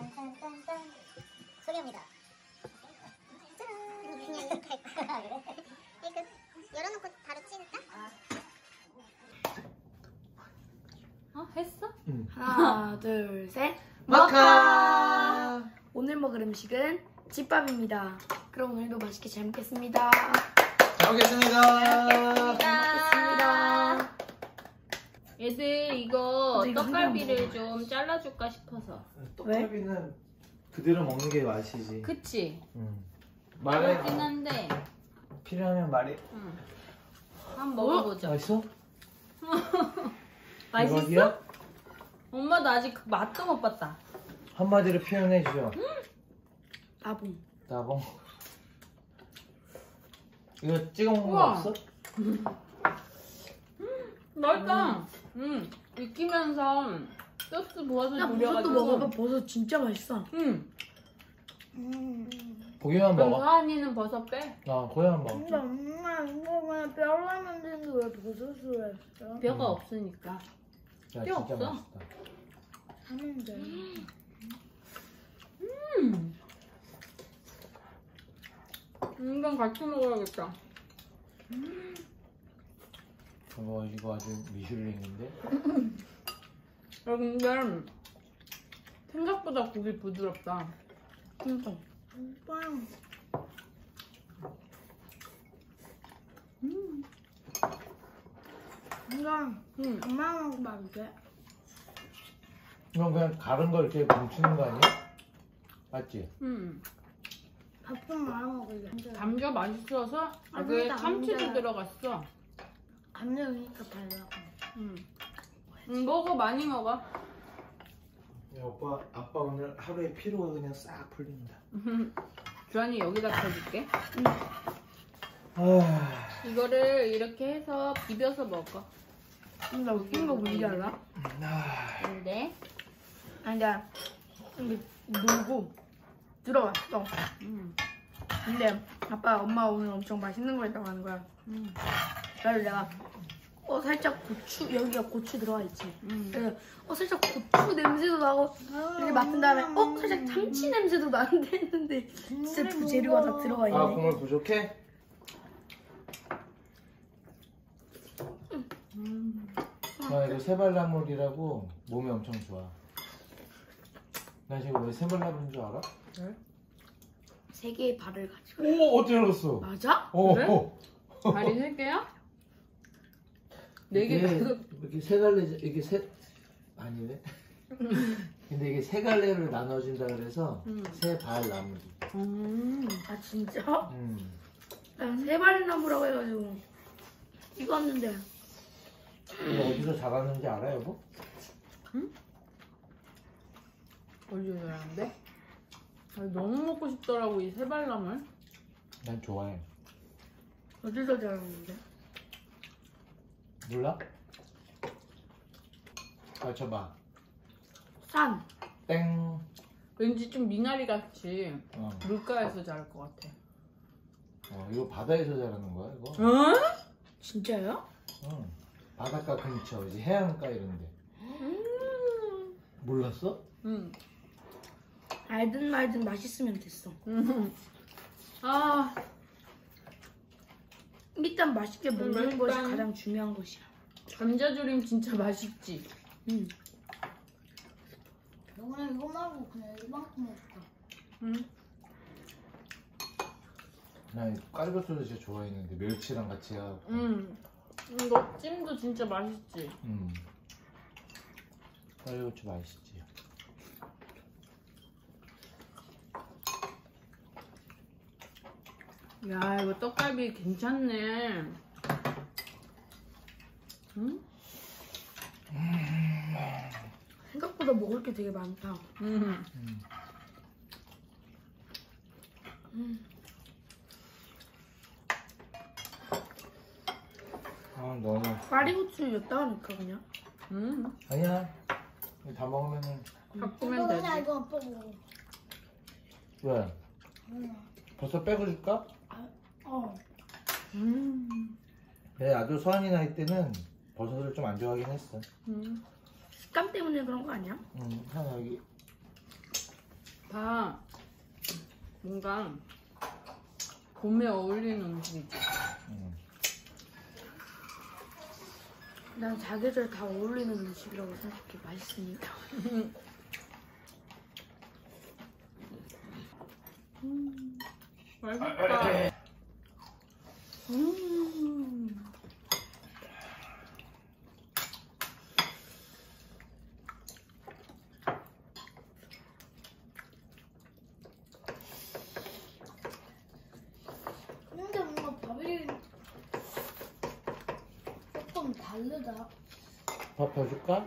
딴딴딴딴 소개합니다. 짜란. 그냥 이렇게 할 거야. 그래? 이거 열어놓고 바로 찌니까? 했어? 응. 하나, 둘, 셋. 마카! 오늘 먹을 음식은 집밥입니다. 그럼 오늘도 맛있게 잘 먹겠습니다. 잘 먹겠습니다. 먹겠습니다. 얘들 이거 이거 떡갈비를 한번 좀 잘라줄까 싶어서. 떡갈비는 그대로 먹는 게 맛이지. 그치? 응. 그렇긴 한데. 필요하면 말해. 응. 한번 먹어보자. 맛있어? 맛있어? 대박이야? 엄마도 아직 그 맛도 못 봤다. 한마디로 표현해 주죠. 나봉. 나봉. 이거 찍어 먹는 거 우와. 없어? 맛있다. 익히면서 소스 부어서 야, 버섯도 졸여가지고. 먹어봐. 버섯 진짜 맛있어. 고기만 그럼 먹어. 서한이는 버섯 빼. 고기만 먹어. 근데 엄마 이거 그냥 뼈로 만드는데 왜 버섯을 했어? 뼈가 없으니까. 야, 뼈 진짜 없어? 맛있다. 하면 돼. 이건 같이 먹어야겠다. 이거 아주 미슐랭인데? 야, 근데 생각보다 고기 부드럽다. 그니까. 빵. 이건 엄마랑 먹으면 안 돼. 이건 그냥 가른 거 이렇게 뭉치는 거 아니야? 맞지? 밥 좀 말아 먹을래. 감자 맛있어서 아, 여기에 근데 참치도 감자. 들어갔어. 감자니까 달라고. 먹어, 많이 먹어. 야, 아빠 오늘 하루의 피로가 그냥 싹 풀린다. 주한이 여기다 펴줄게. 아, 이거를 이렇게 해서 비벼서 먹어. 나 웃긴 거 뭔지 알아? 근데 아니야. 근데 놀고 들어왔어. 근데 아빠 엄마 오늘 엄청 맛있는 거 했다고 하는 거야. 그래서 내가 살짝 고추 여기가 고추 들어가 있지. 그래서 살짝 고추 냄새도 나고 이렇게 맡은 다음에 살짝 참치 냄새도 나는데 했는데 진짜 두 재료가 다 들어가 있네. 국물 부족해? 이거 새발나물이라고 몸에 엄청 좋아. 나 지금 왜 새발나물인 줄 알아? 세 개의 발을 가지고. 오, 어떻게 알았어? 맞아? 그래? 오. 다리 3개야? 4개. 이렇게 세 갈래, 이게 아니네. 근데 이게 세 갈래를 나눠준다 그래서 새발나물이. 아 진짜? 난 세발나무라고 해가지고 익었는데. 이거 어디서 자랐는지 알아, 여보? 어디서 잘하는데? 너무 먹고 싶더라고, 이 새발나물. 난 좋아해. 어디서 자랐는데? 몰라? 맞춰봐. 산. 땡. 왠지 좀 미나리 같이 어. 물가에서 자랄 것 같아. 이거 바다에서 자라는 거야, 이거? 응? 진짜요? 응. 바닷가 근처, 이제 해안가 이런데. 몰랐어? 응. 알든 말든 맛있으면 됐어. 아, 일단 맛있게 먹는 것이 일단 가장 중요한 것이야. 감자조림 진짜 맛있지? 그냥 이거 말고 그냥 이만큼 먹을까? 응. 나 깔비소스 진짜 좋아했는데 멸치랑 같이 해갖고. 이거 찜도 진짜 맛있지? 깔비소스 맛있지. 야, 이거 떡갈비 괜찮네. 응? 생각보다 먹을 게 되게 많다. 너무. 파리고추 였다 하니까 그냥. 아니야. 이거 다 먹으면은. 바꾸면 되지. 이거 아빠 먹어. 왜? 벌써 빼고 줄까? 그래, 나도 서한이 나이 때는 버섯을 좀 안 좋아하긴 했어. 식감 때문에 그런 거 아니야? 한 여기 다 뭔가 봄에 어울리는 음식이지. 난 사계절 다 어울리는 음식이라고 생각해. 맛있으니까. 맛있다. 근데 뭔가 밥이 조금 다르다. 밥 더 줄까?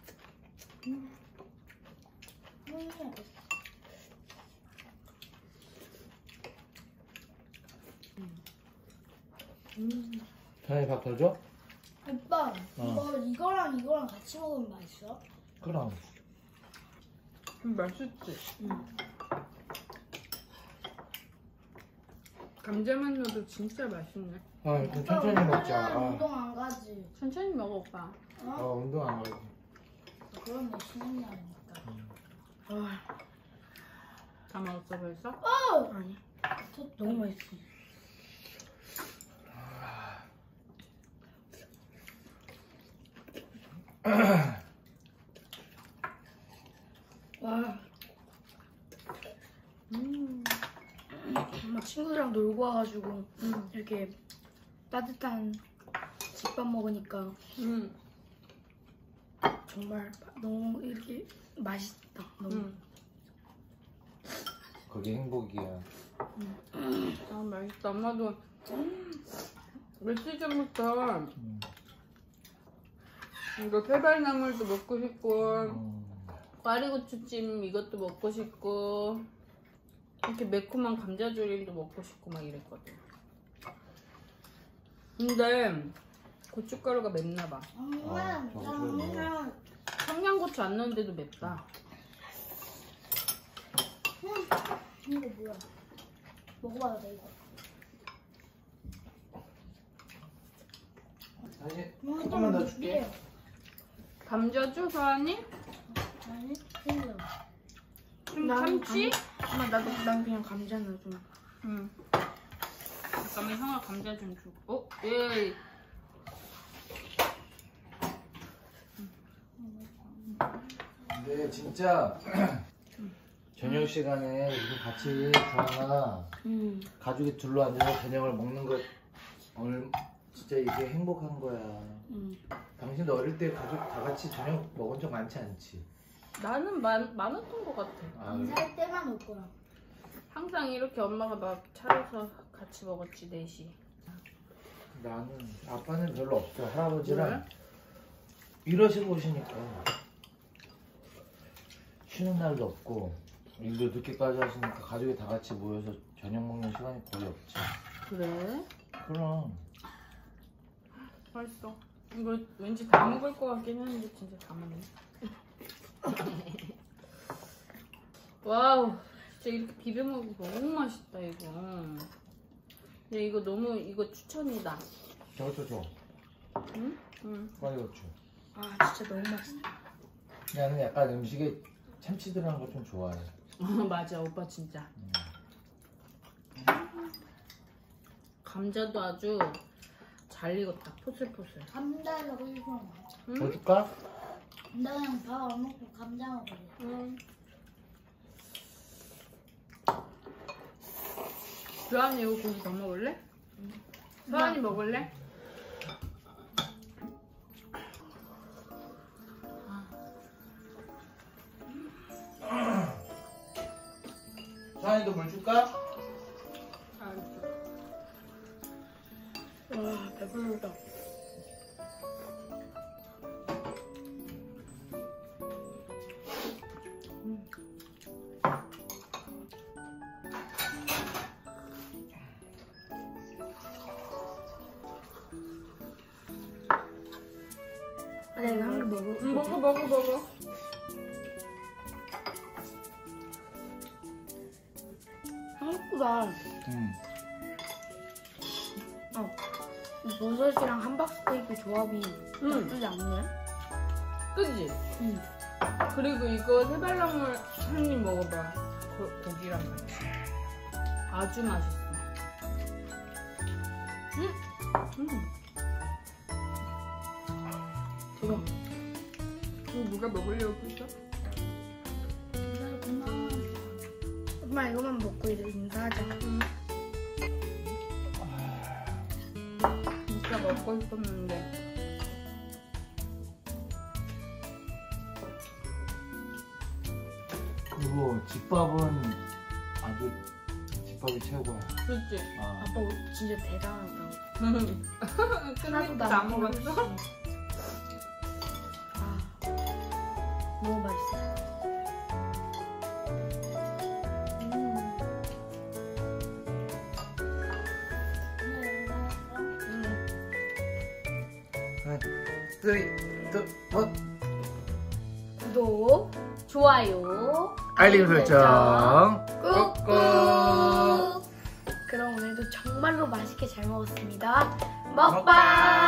사장님 밥 더 줘? 오빠, 이거랑 이거랑 같이 먹으면 맛있어? 그럼. 맛있지? 감자만 넣어도 진짜 맛있네. 아, 일단 천천히 먹자. 운동 안 가지. 천천히 먹어, 오빠. 운동 안 가지. 그럼 내 쉬는 날이니까. 다 먹었어, 벌써? 아니. 너무 맛있어. 와. 엄마 친구들이랑 놀고 와가지고 이렇게 따뜻한 집밥 먹으니까 정말 너무 이렇게 맛있다. 너무. 그게 행복이야. 아, 맛있다. 엄마도 며칠 전부터 이거 페발나물도 먹고 싶고 꽈리고추찜 이것도 먹고 싶고 이렇게 매콤한 감자조림도 먹고 싶고 막 이랬거든. 근데 고춧가루가 맵나봐. 엄마, 청양고추 안 넣은데도 맵다. 이거 뭐야? 먹어봐도 돼, 이거. 사실 조금만 더 줄게. 감자주 서한이? 아니, 생겨. 참치? 엄마 난 그냥 감자는 좀. 응. 잠깐만 형아 감자 좀 주고. 예. 근데 진짜 저녁 시간에 우리 같이 주하나 가족이 둘러 앉아서 저녁을 먹는 것 오늘 진짜 이게 행복한 거야. 당신도 어릴 때 가족 다 같이 저녁 먹은 적 많지 않지? 나는 많았던 것 같아. 인사할 때만 올 거야. 항상 이렇게 엄마가 막 차려서 같이 먹었지, 넷이. 나는 아빠는 별로 없어. 할아버지랑 왜? 일하시고 오시니까 쉬는 날도 없고 일도 늦게까지 하시니까 가족이 다 같이 모여서 저녁 먹는 시간이 거의 없지. 그래? 그럼 맛있어. 이거 왠지 다 먹을 것 같긴 했는데 진짜 다 먹네. 와우, 진짜 이렇게 비벼 먹으면 너무 맛있다 이거. 근데 이거 너무 이거 추천이다. 저것도 줘. 응? 응. 꽈리고추. 아 진짜 너무 맛있어. 나는 약간 음식에 참치 들어간 거 좀 좋아해. 맞아, 오빠 진짜. 감자도 아주 잘 익었다. 포슬포슬. 감자 먹고 싶어. 응? 더 줄까? 나 그냥 밥 안 먹고 감자 먹을래. 응. 주한이 이거 고기 더 먹을래? 수한이 먹을래? 수환이도 물 줄까? 알았어. 와 배불러다. 아, 내가 한 개 먹어. 먹어. 한국보다 응. 버섯이랑 함박스테이크 조합이 나쁘지 않네. 그지? 응. 그리고 이거 해발나물 한 입 먹어봐. 고기란 말이야. 아주 맛있어. 대박. 이거 누가 먹으려고 했어? 엄마 이거만 먹고 이제 인사하자. 진짜 먹고 싶었는데. 그리고 집밥은 아주 집밥이 최고야. 그렇지? 아. 아빠 진짜 대단하다. 끝나도 다 먹었어? 아, 너무 맛있어. 하나, 둘, 뭐? 구독, 좋아요. 알림 설정. 꾹꾹. 그럼 오늘도 정말로 맛있게 잘 먹었습니다. 먹방.